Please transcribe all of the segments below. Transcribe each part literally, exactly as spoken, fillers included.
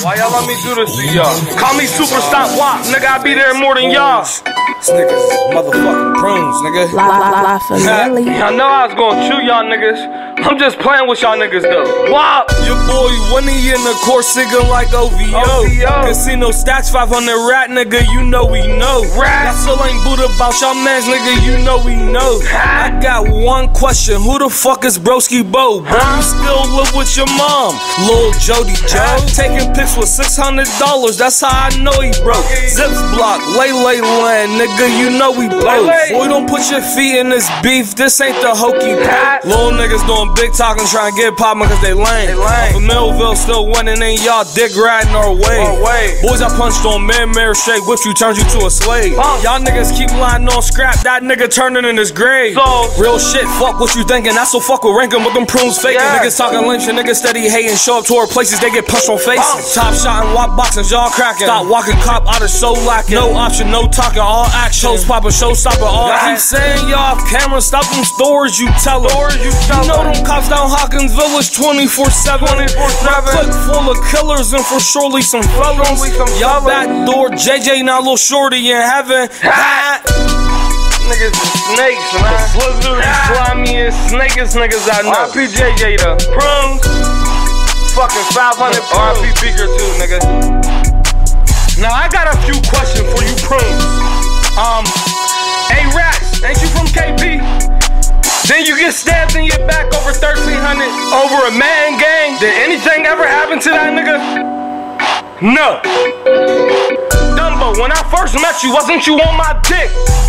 Why y'all let me do this to y'all? Call me Super Stop Wop, nigga. I be there more than y'all. This nigga's motherfucking prunes, nigga. La la la family. I know I was gonna chew y'all niggas. I'm just playing with y'all niggas though. Wop! Your boy Winnie in the Corsica like O V O. O V O. Casino stacks five hundred rat, nigga. You know we know. Rat. Y'all still ain't boot about y'all mans, nigga. You know we know. I got one question. Who the fuck is Broski Bo? Bro, you still live with your mom, Lil Jody Joe. Taking pics with six hundred dollars. That's how I know he broke. Zips block, lay lay land, nigga. You know we blow. Boy, don't put your feet in this beef. This ain't the hokey pokey. Little niggas doing big talking, trying to get poppin' cause they lame. They lame. But Millville still winning, ain't y'all dick riding our way. Our way. Boys, I punched on man, mirror shake, whipped you, turned you to a slave. Punk. Y'all niggas keep lying on scrap, that nigga turning in his grave. So, real shit, fuck what you thinking. That's so fuck with ranking with them prunes faking. Yeah. Niggas talking lynch and niggas steady hating. Show up to our places, they get punched on faces. Punk. Top shot and walk boxing, y'all cracking. Stop walking, cop out of show lacking. No option, no talking, all action. Shows poppin', show stopping, all Yeah. keep saying y'all off camera, stop them stories you tell 'em. Stories you tell You know 'em. them cops down Hawkins Village twenty-four seven. twenty-four seven. Click full of killers and for surely some felons. Surely some Y'all felons. backdoor J J, now little shorty in heaven. Ha! niggas is snakes, man. Slithery, slimy, and snakiest niggas I know. R P J J though. Prunes. Fucking five hundred R P Beaker too, nigga. Now I got a few questions for you prunes. Um, hey Rats, ain't you from K P? Then you get stabbed in your back over thirteen hundred over a man gang. Did anything ever happen to that nigga? No. Dumbo, when I first met you, wasn't you on my dick?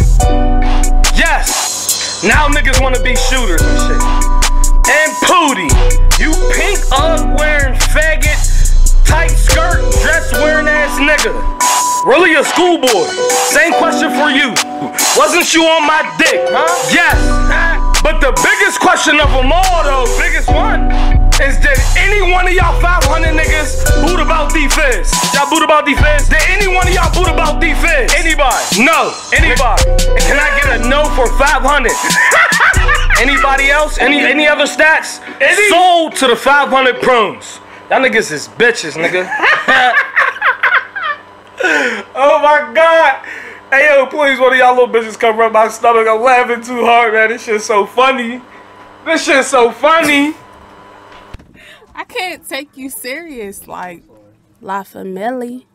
Yes. Now niggas wanna be shooters and shit. And Pootie, you pink Ugg wearing faggot, tight skirt, dress wearing ass nigga. Really a schoolboy. Same question for you. Wasn't you on my dick? Huh? Yes. But the biggest question of them all though, biggest one, is did any one of y'all five hundred niggas boot about D-Fizz? Y'all boot about D-Fizz? Did any one of y'all boot about D-Fizz? Anybody? No. Anybody? And can I get a no for five hundred? Anybody else? Any any other stats? Any? Sold to the five hundred prunes. Y'all niggas is bitches, nigga. Oh my God. Hey yo, please, one of y'all little bitches come rub my stomach. I'm laughing too hard, man. This shit's so funny. This shit's so funny. I can't take you serious, like La Family.